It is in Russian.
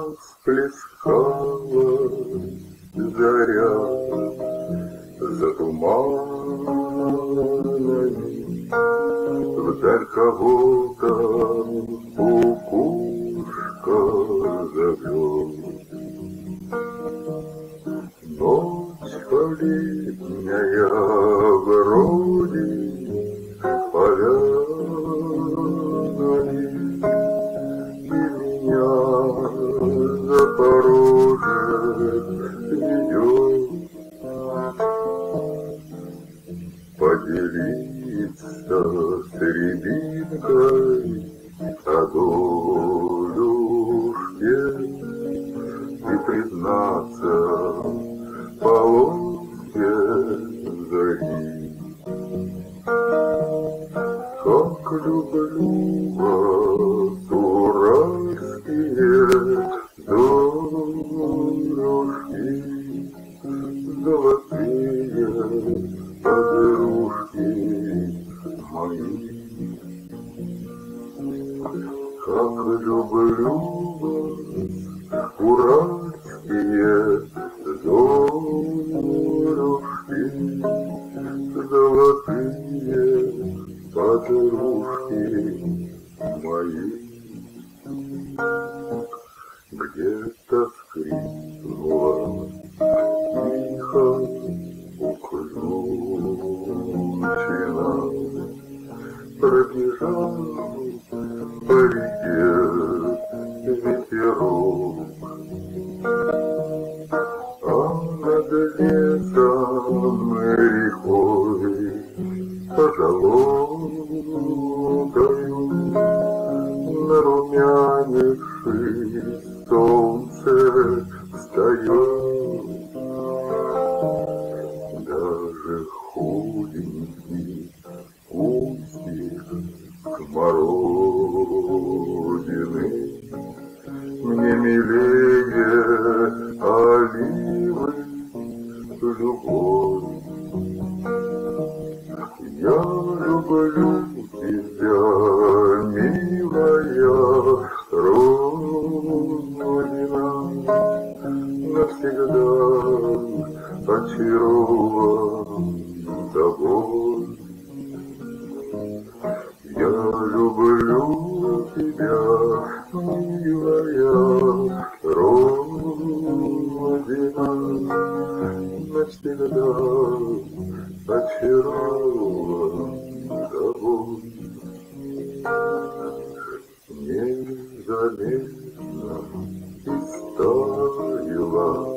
плескалась заря за туманами, вдаль кого-то кукушка зовет. Ночь летняя вроде полянами, и меня за порожек ведет. Поделиться с рябинкой о долюшке и признаться полоске зари. Как люблю вас, уральские дорожки, золотые подружки мои. Как люблю вас, уральские дорожки, золотые подружки мои. Где-то скрипнула тихо уключена, пробежал по реке ветерок, а над лесом рекой позолотою нарумянившись солнце встает. Даже худенький кустик смородины мне милее оливы любовь. Я люблю тебя, милая Родина, навсегда очарован тобой. Я люблю тебя, милая Родина, навсегда очарован тобой. Незаметно истаяла